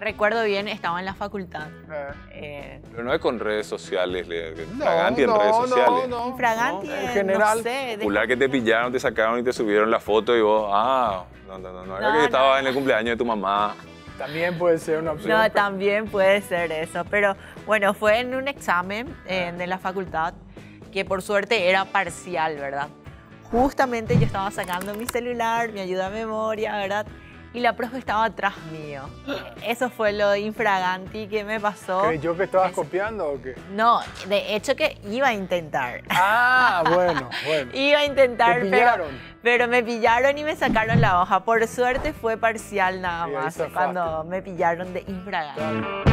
Recuerdo bien, estaba en la facultad. Pero no es con redes sociales, No, Fraganti en redes sociales. no. Infraganti, En general. no sé. Popular que te pillaron, te sacaron y te subieron la foto y vos, no era que estaba en el cumpleaños de tu mamá. También puede ser una opción. No, también puede ser eso. Pero bueno, fue en un examen de la facultad que por suerte era parcial, ¿verdad? Justamente yo estaba sacando mi celular, mi ayuda a memoria, ¿verdad? Y la profe estaba atrás mío. Eso fue lo infraganti que me pasó. ¿Creyó que estabas copiando o qué? No, de hecho que iba a intentar. Bueno. Iba a intentar, ¿Te pillaron? pero me pillaron y me sacaron la hoja. Por suerte fue parcial nada Y ahí más zafaste. cuando me pillaron de infraganti.